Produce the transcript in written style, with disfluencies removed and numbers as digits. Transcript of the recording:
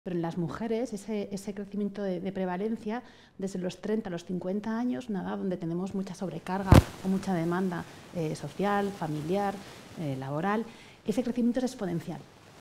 Pero en las mujeres ese crecimiento de prevalencia desde los 30 a los 50 años, una edad donde tenemos mucha sobrecarga o mucha demanda social, familiar, laboral, ese crecimiento es exponencial.